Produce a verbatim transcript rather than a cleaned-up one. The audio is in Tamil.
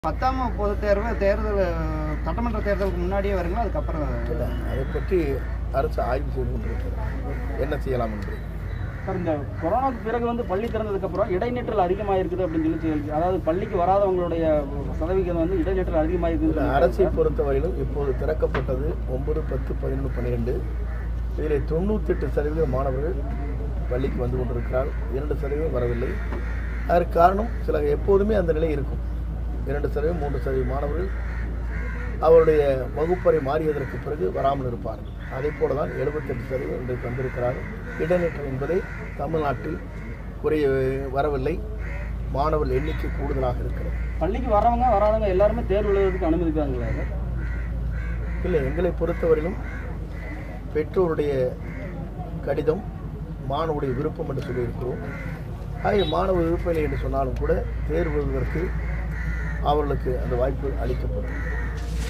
பத்தாம் பொதுத் தேர்வு தேர்தல் சட்டமன்ற தேர்தலுக்கு முன்னாடியே வருங்களா அதுக்கப்புறம் இல்லை அதை பற்றி அரசு ஆய்வு செய்து கொண்டிருக்கிறது என்ன செய்யலாம் என்று. சார், இந்த கொரோனாவுக்கு பிறகு வந்து பள்ளி திறந்ததுக்கப்புறம் இடைநிற்றல் அதிகமாக இருக்குது அப்படின்னு சொல்லி, அதாவது பள்ளிக்கு வராதவங்களுடைய சதவிகிதம் வந்து இடைநிற்றல் அதிகமாக இருக்குது. அரசை பொறுத்தவரையிலும் இப்போது திறக்கப்பட்டது ஒன்பது பத்து பதினொன்று பன்னிரெண்டு இதில் தொண்ணூற்றெட்டு சதவீத மாணவர்கள் பள்ளிக்கு வந்து கொண்டிருக்கிறார்கள். இரண்டு சதவீதம் வரவில்லை. அதற்கு காரணம் சில எப்போதுமே அந்த நிலை இருக்கும். இரண்டு சதவீதம் மூன்று சதவீதம் மாணவர்கள் அவருடைய வகுப்பறை மாறியதற்கு பிறகு வராமல் இருப்பார்கள். அதே போல தான் எழுபத்தெட்டு சதவீதம் இன்றைக்கு வந்திருக்கிறார்கள். இடைநிற்றல் என்பதை தமிழ்நாட்டில் குறைய வரவில்லை. மாணவர் எண்ணிக்கை கூடுதலாக இருக்கிறது. பள்ளிக்கு வரவங்க வராதவங்க எல்லாருமே தேர்வு எழுதுறதுக்கு அனுமதிக்காங்களா? இல்லை, எங்களை பொறுத்தவரையிலும் பெற்றோருடைய கடிதம் மாணவருடைய விருப்பம் என்று சொல்லியிருக்கிறோம். ஆகிய மாணவ விருப்பம் இல்லை என்று சொன்னாலும் கூட தேர்வு எழுதுவதற்கு அவர்களுக்கு அந்த வாய்ப்பு அளிக்கப்படும்.